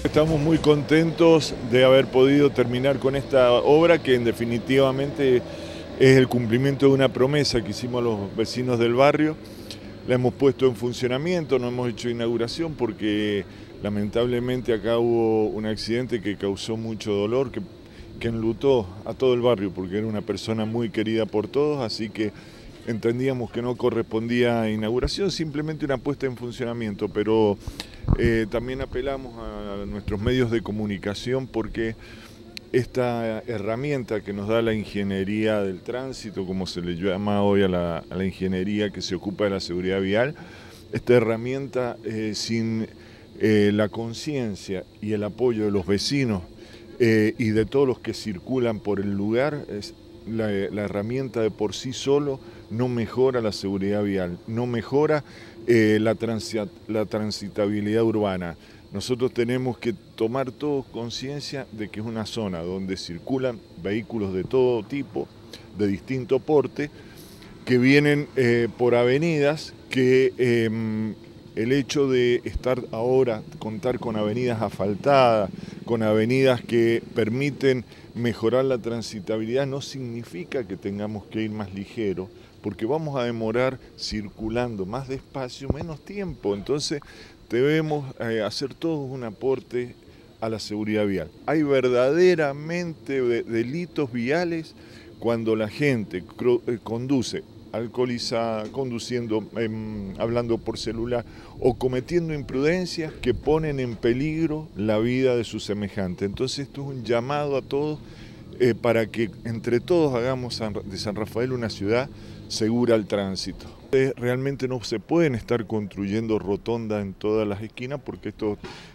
Estamos muy contentos de haber podido terminar con esta obra que definitivamente es el cumplimiento de una promesa que hicimos a los vecinos del barrio. La hemos puesto en funcionamiento, no hemos hecho inauguración porque lamentablemente acá hubo un accidente que causó mucho dolor, que enlutó a todo el barrio porque era una persona muy querida por todos, así que entendíamos que no correspondía a inauguración, simplemente una puesta en funcionamiento, pero también apelamos a nuestros medios de comunicación porque esta herramienta que nos da la ingeniería del tránsito, como se le llama hoy a la ingeniería que se ocupa de la seguridad vial, esta herramienta sin la conciencia y el apoyo de los vecinos y de todos los que circulan por el lugar, la herramienta de por sí solo no mejora la seguridad vial, no mejora la transitabilidad urbana. Nosotros tenemos que tomar todos conciencia de que es una zona donde circulan vehículos de todo tipo, de distinto porte, que vienen por avenidas que el hecho de estar ahora, contar con avenidas asfaltadas, con avenidas que permiten mejorar la transitabilidad, no significa que tengamos que ir más ligero, porque vamos a demorar circulando más despacio, menos tiempo. Entonces debemos hacer todos un aporte a la seguridad vial. Hay verdaderamente delitos viales cuando la gente conduce alcoholizada, conduciendo, hablando por celular o cometiendo imprudencias que ponen en peligro la vida de su semejante. Entonces esto es un llamado a todos para que entre todos hagamos de San Rafael una ciudad segura al tránsito. Realmente no se pueden estar construyendo rotondas en todas las esquinas porque esto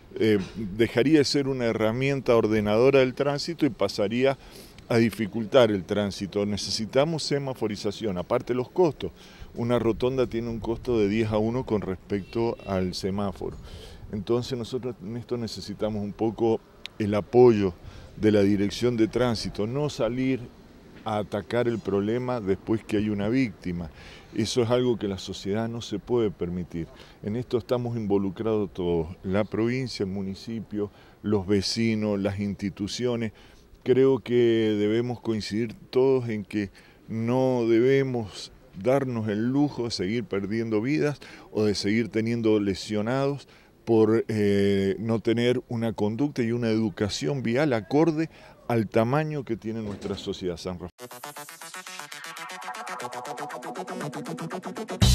dejaría de ser una herramienta ordenadora del tránsito y pasaría a dificultar el tránsito. Necesitamos semaforización, aparte los costos. Una rotonda tiene un costo de 10:1 con respecto al semáforo. Entonces nosotros en esto necesitamos un poco el apoyo de la Dirección de Tránsito, no salir a atacar el problema después que hay una víctima. Eso es algo que la sociedad no se puede permitir. En esto estamos involucrados todos, la provincia, el municipio, los vecinos, las instituciones. Creo que debemos coincidir todos en que no debemos darnos el lujo de seguir perdiendo vidas o de seguir teniendo lesionados por no tener una conducta y una educación vial acorde al tamaño que tiene nuestra sociedad San Rafael.